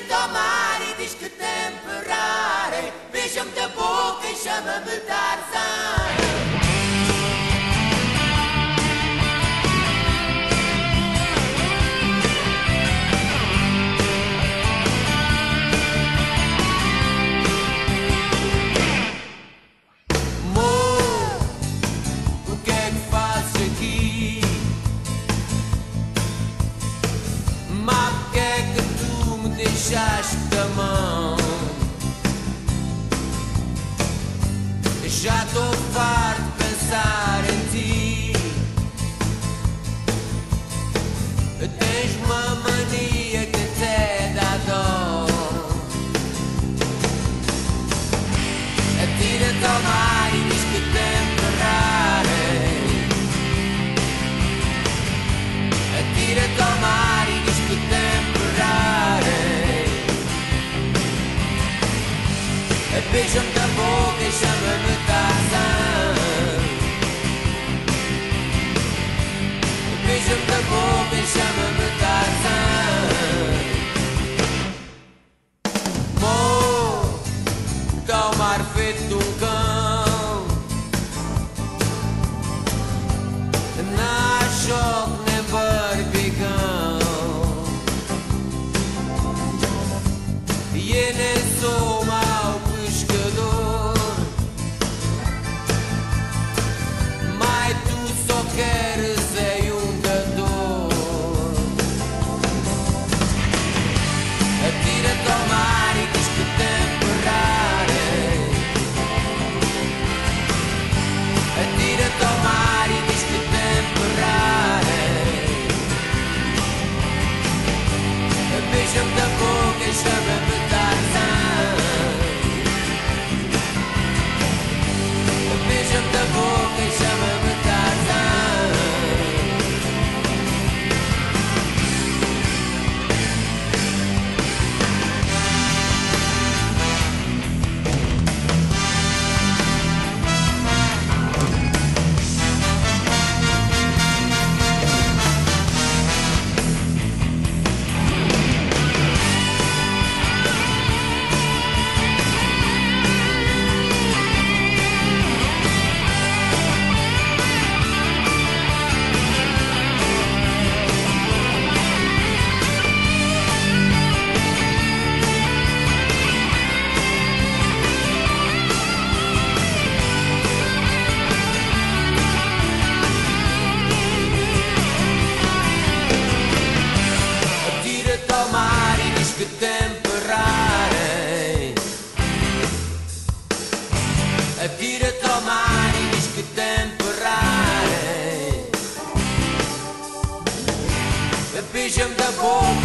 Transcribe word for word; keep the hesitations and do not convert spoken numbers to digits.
Atira-te ao mar e diz que temperare. Beija-me da boca e chama-me Tarzan. Deixaste da mão. Já estou farto de pensar em ti. Tens uma mania que até dá dó. Atira-te ao mar e diz que temperare. Atira-te ao mar e diz que temperare. Beija-me da boca e chama-me Tarzan. Beija-me da boca e chama-me Tarzan. Morro, dá o mar feito de um cão. Não há choque nem barbigão. E eu nem sou mau pescador, mas tu só queres é um dador. Atira-te ao mar e diz que temperare. Atira-te ao mar e diz que temperare. Beija-me da boca e chama-me Tarzan. Beija-me da boca e chama-me Tarzan. Que temperare. Atira-te ao mar e diz que temperare. Beija-me da boca